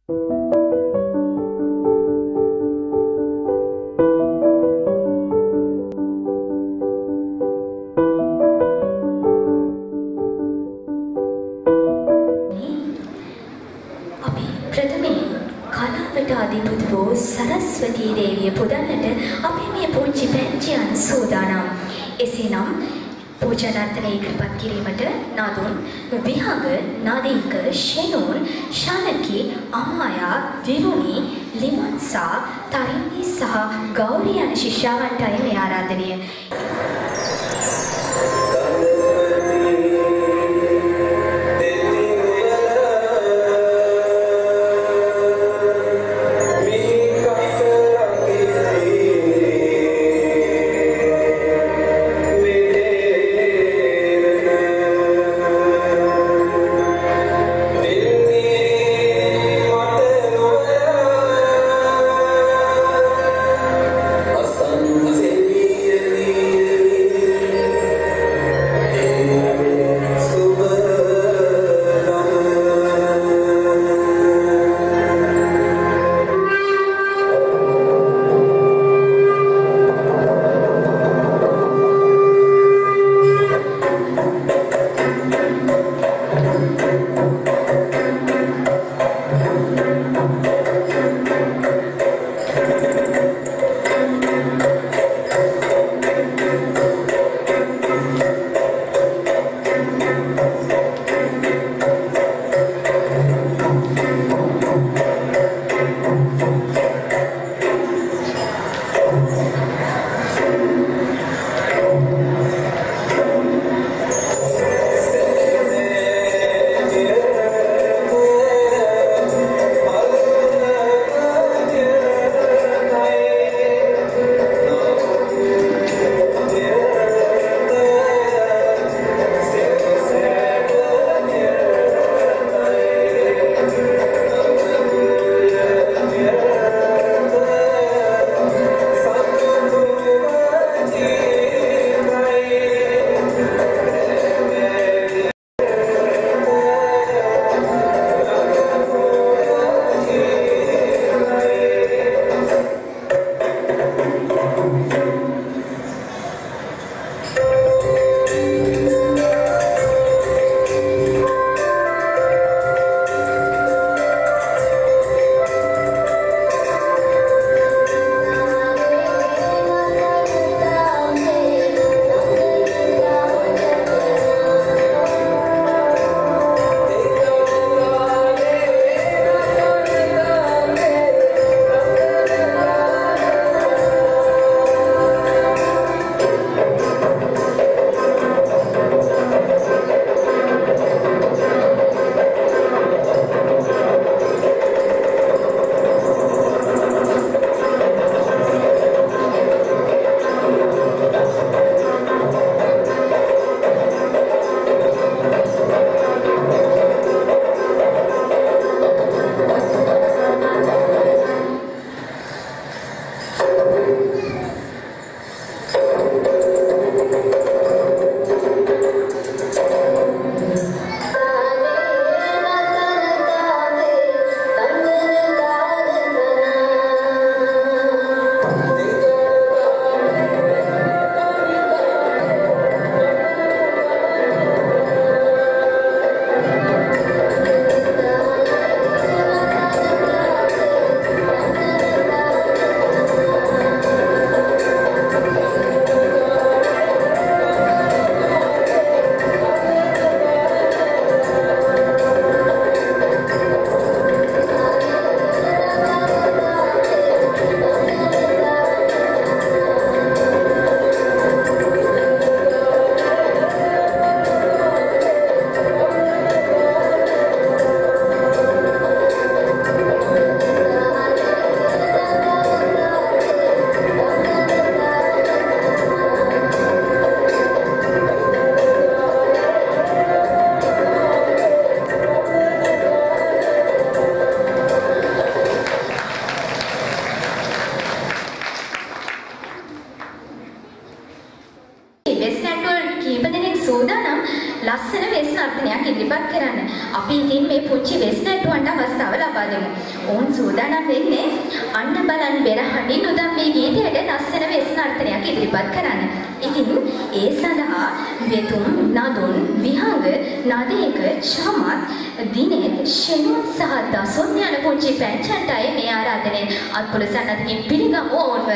सरस्वती देवी පුදන්නට අපි මේ පුංචි පැංචියන් සූදානම්. එසේනම් පූජනාර්ථන ඉදිරිපත් කිරීමට නදුන් විහඟ නාදීක ෂෙනුන් ශානකි අමායා දිරුණි ලිමන්සා තරිණි සහ ගෞරී යන ශිෂ්‍යාවන්ටයි මේ ආරාධනය. ලස්සන වෙස් නර්තනයක් ඉදිරිපත් කරන්න. අපි ඉතින් මේ පුංචි වෙස් නැටුවන්ට අවස්ථාව ලබා දෙමු. ඕන් සූදානම් වෙන්නේ අන්න බලන් බෙරහඬින් උදම් මේ ගීතයට ලස්සන වේශනාර්ථනයක් ඉදිරිපත් කරන්න. ඉතින් ඒ සඳහා වෙතුම් නදුන් විහංග නදේක ශාමත් දිනෙත් ෂෙනුත් සහ දසොත් යන පුංචි පැංචන්ටයි මේ ආරාධනය අත්පොලසන් අතකින් පිළිගමු ඕන්ව.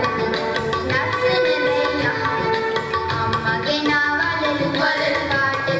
Walal paate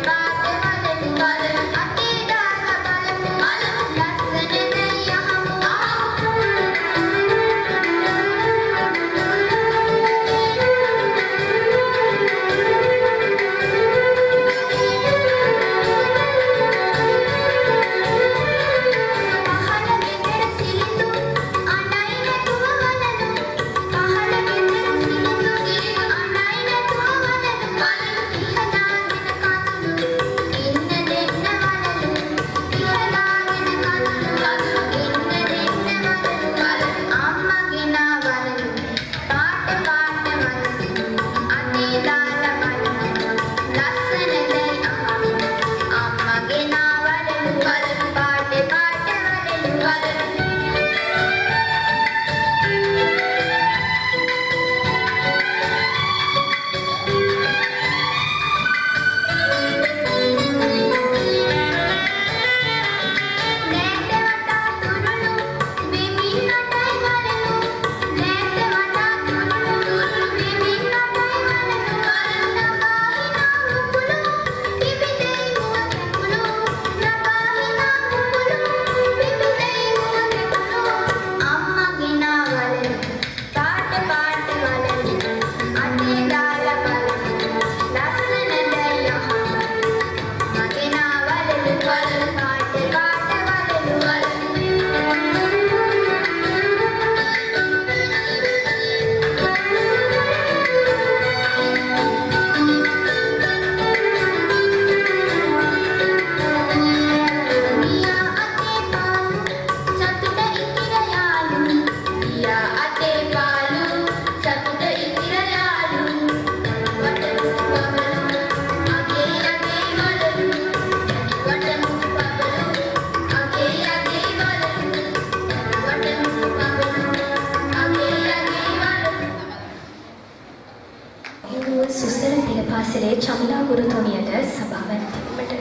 පන්සලේ චමිලා ගුරුතුමියට සභාවක් තිබීමට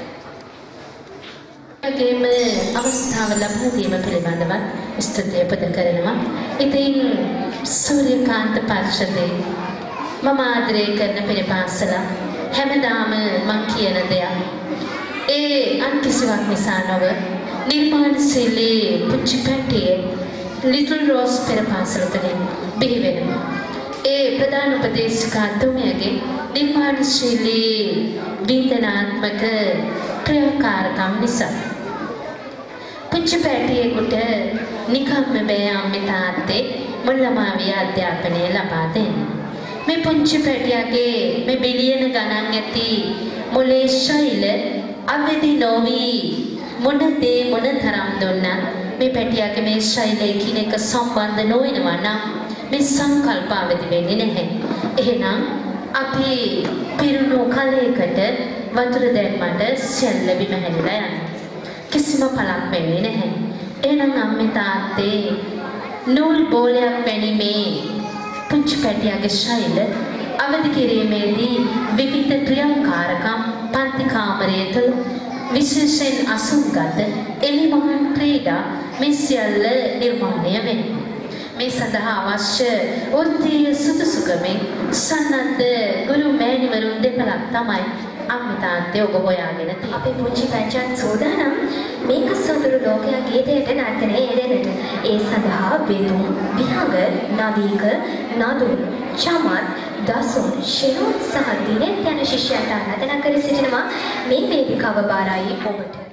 ගේම අවස්ථාව ලබා දීම පිළිබඳව ස්තුතිය පුද කරනවා. ඉතින් සූර්යකාන්ත පරිෂදේ මම ආදරය කරන පෙරපාසල හැමදාම මං කියන දෙයක්. ඒ අන් කිසිවක් නිසා නොව නිර්මාණශීලී පුංචි පැටියේ ලිටල් රෝස් පෙරපාසල තුළින් බිහි වෙනවා. ඒ ප්‍රධාන උපදේශිකා තුමියගේ නිර්මාණශීලී වින්දනාත්මක ක්‍රියාකාරකම් නිසා පුංචි පැටියෙකුට නිකම්ම බෑ අම්මේ තාත්තේ මුල්ලමාවිය අධ්‍යාපනය ලබා දෙන්න. මේ පුංචි පැටියාගේ මේ බිලියන ගණන් ඇති මුලේ ශෛල අවදි නොවි මොන තරම් දුන්නත් මේ පැටියාගේ මේ ශෛලයේ කිනක සම්බන්ධ නොවෙනවා නම් මේ සංකල්ප අවදි වෙන්නේ නැහැ. එහෙනම් අපි පිරුණු කලයකට වතුර දැම්මට සෙල්ල බිම හැලිලා යනවා. කිසිම පළක් වෙන්නේ නැහැ. එහෙනම් අම්මේ තාත්තේ නූල් බෝලයක් පැනිමේ පුංචි පැටියාගේ ශෛල අවදි කිරීමේදී විවිධ ක්‍රියාකාරකම් පන්ති කාමරයේ තුළ විශේෂයෙන් අසුන්ගත එලිමහන් ක්‍රීඩා මේ සියල්ල නිර්මාණය වෙනවා. මේ සඳහා අවශ්‍ය වෘත්තීය සුදුසුකමින් සන්නද්ධ ගුරු මෑණිවරුන් දෙපළක් තමයි අම්මේ තාත්තේ ඔබ හොයාගෙන තියෙන්නේ. අපේ පුංචි පැටියන් සූදානම් මේක සොඳුරු ලෝකයා ගීතයට නර්තනයේ යෙදෙන්නට. ඒ සඳහා බෙදුම්, විහඟ, නදීක, නදුන්, චමත්, දසුන්, ශිරෝත් සහ දිනෙත් යන ශිෂ්‍යයන්ට ආරාධනා කර සිටිනවා මේ වේදිකාව බාරයි ඔබට.